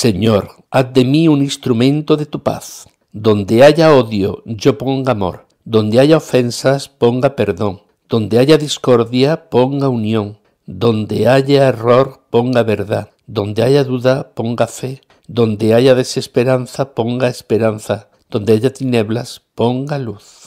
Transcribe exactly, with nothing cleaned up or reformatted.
Señor, haz de mí un instrumento de tu paz. Donde haya odio, yo ponga amor. Donde haya ofensas, ponga perdón. Donde haya discordia, ponga unión. Donde haya error, ponga verdad. Donde haya duda, ponga fe. Donde haya desesperanza, ponga esperanza. Donde haya tinieblas, ponga luz.